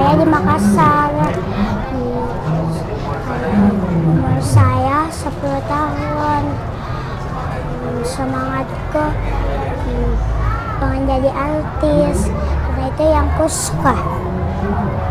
saya di Makassar. Umur saya 10 tahun. Semangatku pengen jadi artis, karena itu yang ku suka.